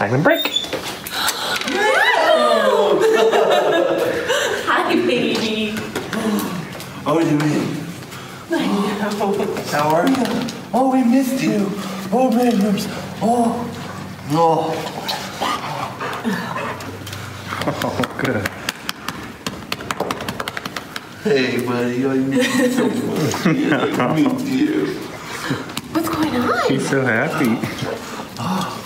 Magnum break. Hi, baby. Oh, what do you mean? I know. How are you? Oh, we missed you. Oh, Magnums. Oh. Oh. Oh, good. Hey, buddy. I miss you so much. Yeah, I miss you. What's going on? He's so happy.